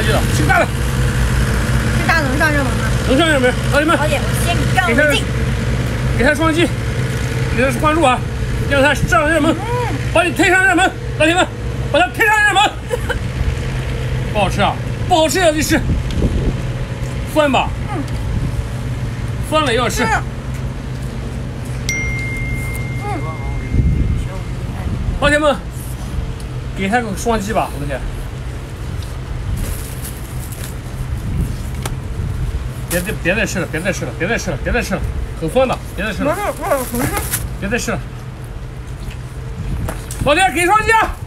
双击的，吃大的。 这大能上热门吗？ 能上热门，老铁们。 老铁，我先干为敬。 给他双击，给他关注啊，让他上热门，把你推上热门，老铁们，把他推上热门。不好吃啊，不好吃也得吃，酸吧？酸了也要吃。老铁们，给他个双击吧，我的天！别再吃了，别再吃了，别再吃了，别再吃了，很酸的，别再吃了，别再吃了。老铁，给双击啊！